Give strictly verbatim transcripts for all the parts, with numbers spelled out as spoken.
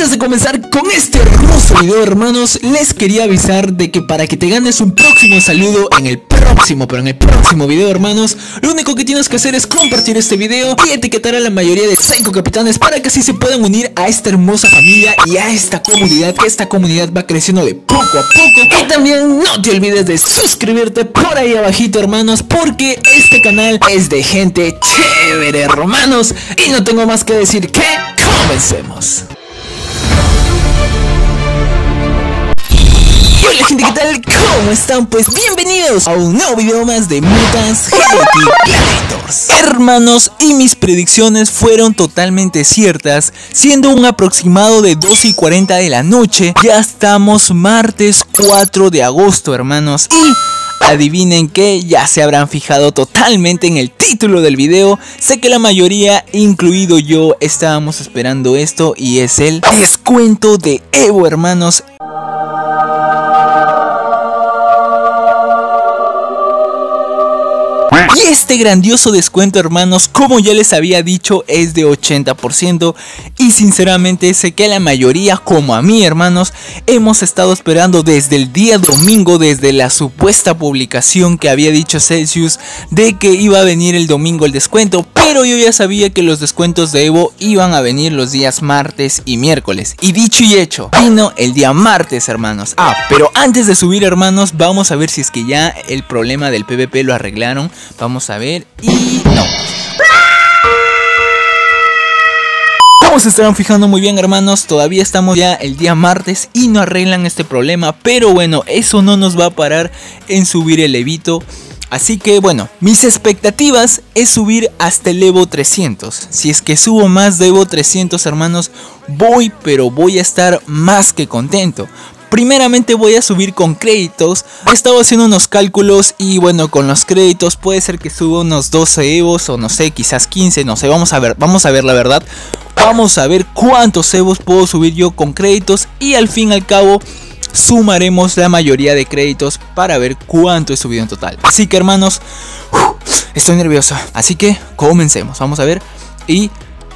Antes de comenzar con este hermoso video, hermanos, les quería avisar de que para que te ganes un próximo saludo en el próximo, pero en el próximo video, hermanos, lo único que tienes que hacer es compartir este video y etiquetar a la mayoría de Psycho Capitanes para que así se puedan unir a esta hermosa familia y a esta comunidad, que esta comunidad va creciendo de poco a poco. Y también no te olvides de suscribirte por ahí abajito, hermanos, porque este canal es de gente chévere, hermanos. Y no tengo más que decir que comencemos. Hola gente, ¿qué tal? ¿Cómo están? Pues bienvenidos a un nuevo video más de Mutants Hello Gladiators. Hermanos, y mis predicciones fueron totalmente ciertas, siendo un aproximado de doce y cuarenta de la noche. Ya estamos martes cuatro de agosto, hermanos, y adivinen que ya se habrán fijado totalmente en el título del video. Sé que la mayoría, incluido yo, estábamos esperando esto, y es el descuento de Evo, hermanos. Y este grandioso descuento, hermanos, como ya les había dicho, es de ochenta por ciento. Y sinceramente sé que la mayoría, como a mí, hermanos, hemos estado esperando desde el día domingo, desde la supuesta publicación que había dicho Celsius de que iba a venir el domingo el descuento. Pero yo ya sabía que los descuentos de Evo iban a venir los días martes y miércoles. Y dicho y hecho, vino el día martes, hermanos. Ah, pero antes de subir, hermanos, vamos a ver si es que ya el problema del PvP lo arreglaron. Vamos a ver, y no. Como se estarán fijando muy bien, hermanos, todavía estamos ya el día martes y no arreglan este problema. Pero bueno, eso no nos va a parar en subir el Evito. Así que bueno, mis expectativas es subir hasta el Evo trescientos. Si es que subo más de Evo trescientos, hermanos, voy, pero voy a estar más que contento. Primeramente voy a subir con créditos. He estado haciendo unos cálculos y bueno, con los créditos puede ser que suba unos doce Evos o no sé, quizás quince, no sé, vamos a ver, vamos a ver la verdad. Vamos a ver cuántos Evos puedo subir yo con créditos y al fin y al cabo sumaremos la mayoría de créditos para ver cuánto he subido en total. Así que, hermanos, uh, estoy nervioso, así que comencemos. Vamos a ver. Y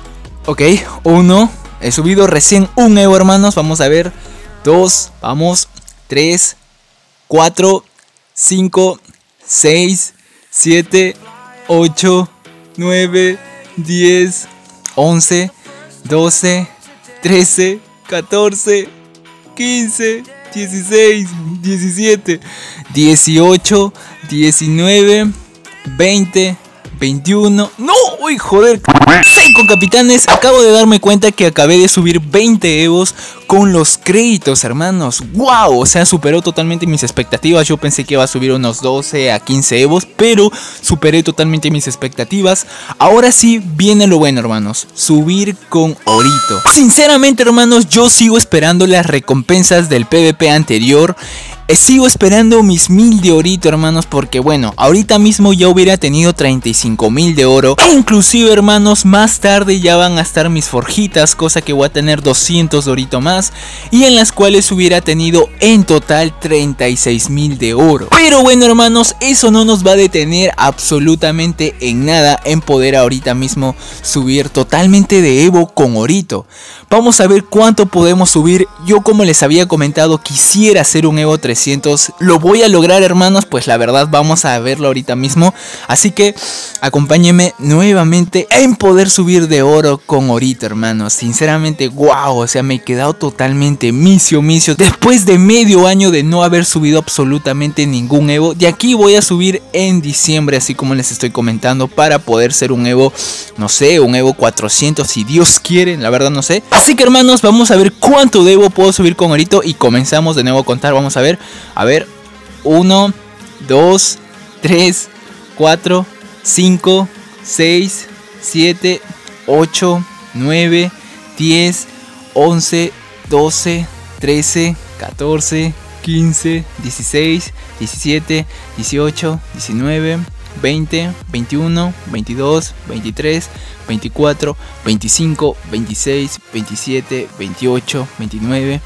ok, uno, he subido recién un Evo, hermanos. Vamos a ver. Dos, vamos, tres, cuatro, cinco, seis, siete, ocho, nueve, diez, once, doce, trece, catorce, quince, dieciséis, diecisiete, dieciocho, diecinueve, veinte, veintiuno. ¡No! ¡Uy, joder! Psycho Capitanes, acabo de darme cuenta que acabé de subir veinte Evos con los créditos, hermanos. ¡Wow! O sea, superó totalmente mis expectativas. Yo pensé que iba a subir unos doce a quince Evos, pero superé totalmente mis expectativas. Ahora sí viene lo bueno, hermanos. Subir con Orito. Sinceramente, hermanos, yo sigo esperando las recompensas del PvP anterior. Sigo esperando mis mil de orito, hermanos, porque bueno, ahorita mismo ya hubiera tenido treinta y cinco mil de oro. E inclusive, hermanos, más tarde ya van a estar mis forjitas, cosa que voy a tener doscientos de orito más, y en las cuales hubiera tenido en total treinta y seis mil de oro. Pero bueno, hermanos, eso no nos va a detener absolutamente en nada en poder ahorita mismo subir totalmente de Evo con orito. Vamos a ver cuánto podemos subir. Yo, como les había comentado, quisiera hacer un Evo trescientos. Lo voy a lograr, hermanos, pues la verdad vamos a verlo ahorita mismo. Así que acompáñenme nuevamente en poder subir de oro con orito, hermanos. Sinceramente, wow, o sea, me he quedado totalmente misio, misio. Después de medio año de no haber subido absolutamente ningún Evo. De aquí voy a subir en diciembre, así como les estoy comentando, para poder ser un Evo, no sé, un Evo cuatrocientos, si Dios quiere, la verdad no sé. Así que, hermanos, vamos a ver cuánto de Evo puedo subir con orito y comenzamos de nuevo a contar. Vamos a ver. A ver, uno, dos, tres, cuatro, cinco, seis, siete, ocho, nueve, diez, once, doce, trece, catorce, quince, dieciséis, diecisiete, dieciocho, diecinueve, veinte, veintiuno, veintidós, veintitrés, veinticuatro, veinticinco, veintiséis, veintisiete, veintiocho, veintinueve,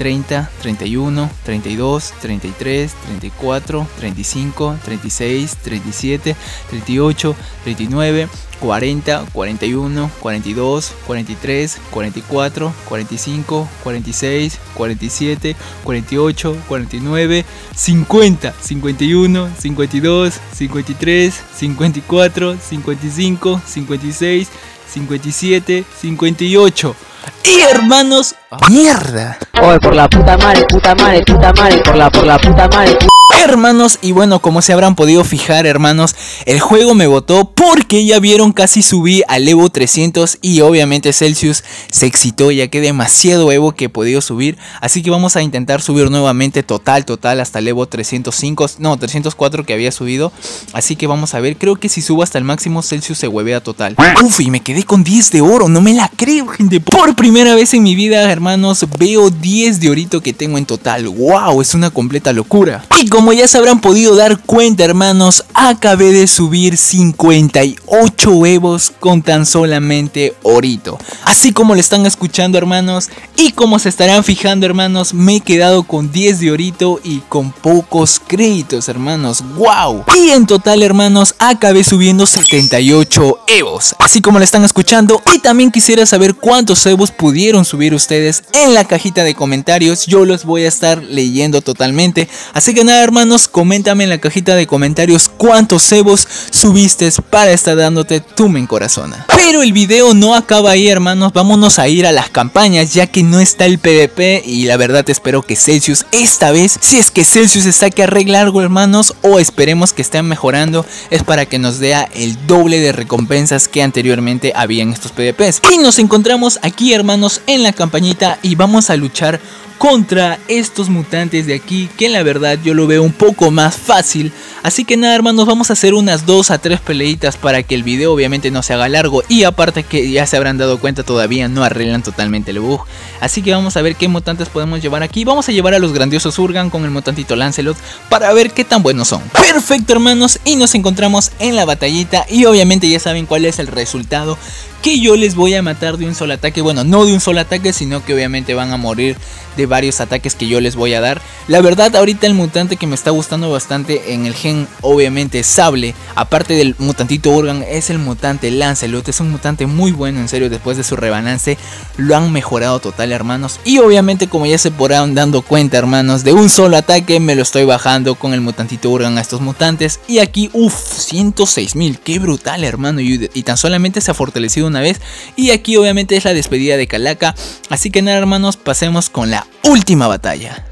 treinta, treinta y uno, treinta y dos, treinta y tres, treinta y cuatro, treinta y cinco, treinta y seis, treinta y siete, treinta y ocho, treinta y nueve, cuarenta, cuarenta y uno, cuarenta y dos, cuarenta y tres, cuarenta y cuatro, cuarenta y cinco, cuarenta y seis, cuarenta y siete, cuarenta y ocho, cuarenta y nueve, cincuenta, cincuenta y uno, cincuenta y dos, cincuenta y tres, cincuenta y cuatro, cincuenta y cinco, cincuenta y seis, cincuenta y siete, cincuenta y ocho. Y hermanos, ¡mierda! Oye, por la puta madre, puta madre, puta madre, por la, por la puta madre. Hermanos, y bueno, como se habrán podido fijar, hermanos, el juego me botó porque ya vieron, casi subí al Evo trescientos y obviamente Celsius se excitó ya que demasiado Evo que he podido subir, así que vamos a intentar subir nuevamente total, total hasta el Evo trescientos cinco, no, trescientos cuatro que había subido, así que vamos a ver, creo que si subo hasta el máximo Celsius se huevea total. Uf, y me quedé con diez de oro, no me la creo, gente, por primera vez en mi vida, hermanos, veo diez de orito que tengo en total, wow, es una completa locura. Y como ya se habrán podido dar cuenta, hermanos, acabé de subir cincuenta y ocho Evos con tan solamente orito. Así como lo están escuchando, hermanos, y como se estarán fijando, hermanos, me he quedado con diez de orito y con pocos créditos, hermanos, wow. Y en total, hermanos, acabé subiendo setenta y ocho Evos, así como lo están escuchando. Y también quisiera saber cuántos Evos pudieron subir ustedes en la cajita de comentarios. Yo los voy a estar leyendo totalmente, así que nada, hermanos, coméntame en la cajita de comentarios cuántos Evos subiste para estar dándote tu men corazona. Pero el video no acaba ahí, hermanos, vámonos a ir a las campañas ya que no está el PvP y la verdad espero que Celsius esta vez, si es que Celsius está que arregla algo, hermanos, o esperemos que estén mejorando, es para que nos dé el doble de recompensas que anteriormente había en estos PvPs. Y nos encontramos aquí, hermanos, en la campañita y vamos a luchar contra estos mutantes de aquí, que la verdad yo lo veo un poco más fácil. Así que nada, hermanos, vamos a hacer unas dos a tres peleitas para que el video obviamente no se haga largo. Y aparte que ya se habrán dado cuenta, todavía no arreglan totalmente el bug. Así que vamos a ver qué mutantes podemos llevar aquí. Vamos a llevar a los grandiosos Urgan con el mutantito Lancelot para ver qué tan buenos son. Perfecto, hermanos, y nos encontramos en la batallita. Y obviamente ya saben cuál es el resultado, que yo les voy a matar de un solo ataque. Bueno, no de un solo ataque, sino que obviamente van a morir de varios ataques que yo les voy a dar. La verdad, ahorita el mutante que me está gustando bastante en el gen, obviamente, Sable, aparte del mutantito Urgan, es el mutante Lancelot. Es un mutante muy bueno, en serio, después de su rebalance lo han mejorado total, hermanos. Y obviamente, como ya se podrán dando cuenta, hermanos, de un solo ataque me lo estoy bajando con el mutantito Urgan a estos mutantes. Y aquí, uff, ciento seis mil, qué brutal, hermano, y, y tan solamente se ha fortalecido una vez. Y aquí obviamente es la despedida de Calaca. Así que nada, hermanos, pasemos con la última batalla.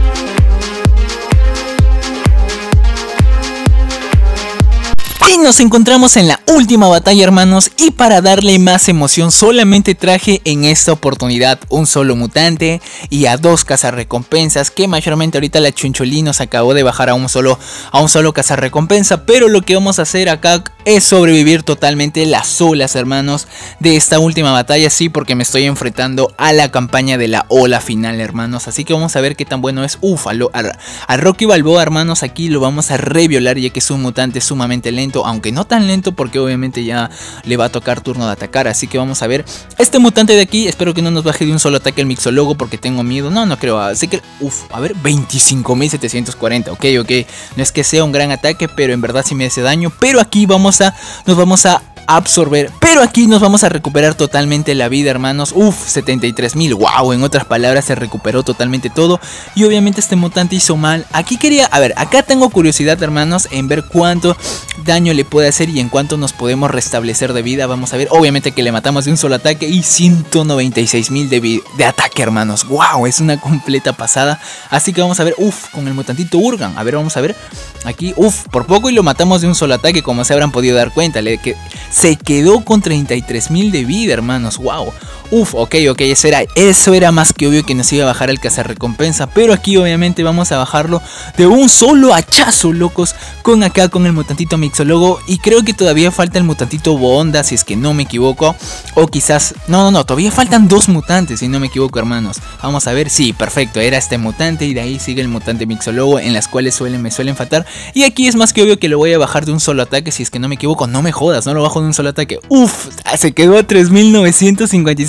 Y nos encontramos en la última batalla, hermanos, y para darle más emoción solamente traje en esta oportunidad un solo mutante y a dos cazarrecompensas, que mayormente ahorita la Chuncholí nos acabó de bajar a un solo a un solo cazarrecompensa, pero lo que vamos a hacer acá es sobrevivir totalmente las olas, hermanos, de esta última batalla, sí, porque me estoy enfrentando a la campaña de la ola final, hermanos, así que vamos a ver qué tan bueno es. Uf, a, lo, a, a Rocky Balboa, hermanos, aquí lo vamos a reviolar ya que es un mutante sumamente lento, aunque no tan lento porque obviamente ya le va a tocar turno de atacar. Así que vamos a ver este mutante de aquí. Espero que no nos baje de un solo ataque el mixólogo porque tengo miedo. No, no creo. Así que, uff, a ver, veinticinco mil setecientos cuarenta. Ok, ok. No es que sea un gran ataque, pero en verdad sí me hace daño. Pero aquí vamos a, nos vamos a absorber, pero aquí nos vamos a recuperar totalmente la vida, hermanos. Uff, setenta y tres mil, wow, en otras palabras se recuperó totalmente todo. Y obviamente este mutante hizo mal. Aquí quería, a ver, acá tengo curiosidad, hermanos, en ver cuánto daño le puede hacer y en cuánto nos podemos restablecer de vida. Vamos a ver, obviamente que le matamos de un solo ataque y ciento noventa y seis mil de, de ataque, hermanos. Wow, es una completa pasada. Así que vamos a ver, uff, con el mutantito Urgan. A ver, vamos a ver, aquí, uff, por poco y lo matamos de un solo ataque, como se habrán podido dar cuenta. Le que se quedó con treinta y tres mil de vida, hermanos. Wow. Uf, ok, ok, eso era, eso era más que obvio que nos iba a bajar el cazarrecompensa. Pero aquí obviamente vamos a bajarlo de un solo hachazo, locos. Con acá, con el mutantito mixólogo. Y creo que todavía falta el mutantito Bonda, si es que no me equivoco. O quizás, no, no, no, todavía faltan dos mutantes, si no me equivoco, hermanos. Vamos a ver, sí, perfecto, era este mutante. Y de ahí sigue el mutante mixólogo, en las cuales suelen, me suelen faltar. Y aquí es más que obvio que lo voy a bajar de un solo ataque, si es que no me equivoco. No me jodas, no lo bajo de un solo ataque. Uf, se quedó a tres mil novecientos cincuenta y seis.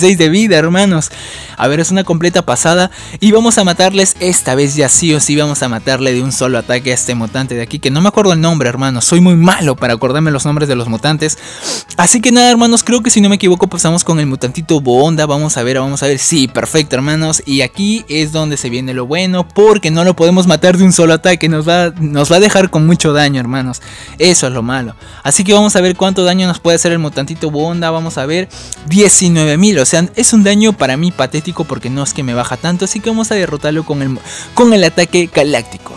seis de vida, hermanos. A ver, es una completa pasada. Y vamos a matarles esta vez ya sí o sí. Vamos a matarle de un solo ataque a este mutante de aquí, que no me acuerdo el nombre, hermanos. Soy muy malo para acordarme los nombres de los mutantes. Así que nada, hermanos, creo que si no me equivoco pasamos con el mutantito Boonda. Vamos a ver, vamos a ver. Sí, perfecto, hermanos. Y aquí es donde se viene lo bueno, porque no lo podemos matar de un solo ataque. Nos va, nos va a dejar con mucho daño, hermanos. Eso es lo malo. Así que vamos a ver cuánto daño nos puede hacer el mutantito Boonda. Vamos a ver, diecinueve mil. O sea, es un daño para mí patético porque no es que me baja tanto. Así que vamos a derrotarlo con el, con el ataque galáctico.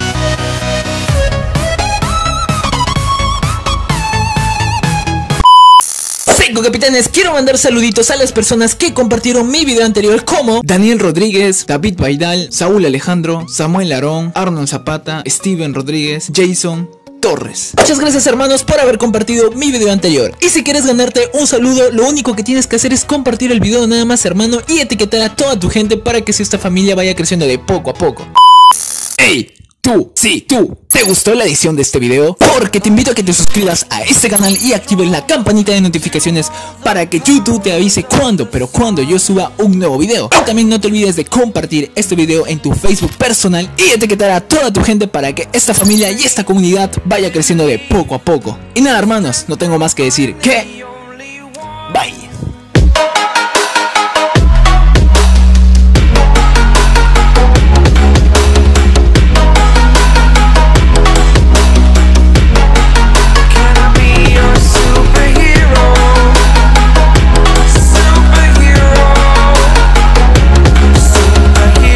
Cinco capitanes, quiero mandar saluditos a las personas que compartieron mi video anterior, como Daniel Rodríguez, David Baidal, Saúl Alejandro, Samuel Arón, Arnold Zapata, Steven Rodríguez, Jason Torres. Muchas gracias, hermanos, por haber compartido mi video anterior. Y si quieres ganarte un saludo, lo único que tienes que hacer es compartir el video nada más, hermano, y etiquetar a toda tu gente para que esta familia vaya creciendo de poco a poco. ¡Ey! Tú, sí, tú, ¿te gustó la edición de este video? Porque te invito a que te suscribas a este canal y actives la campanita de notificaciones para que YouTube te avise cuando, pero cuando yo suba un nuevo video. Y también no te olvides de compartir este video en tu Facebook personal y etiquetar a toda tu gente para que esta familia y esta comunidad vaya creciendo de poco a poco. Y nada, hermanos, no tengo más que decir que...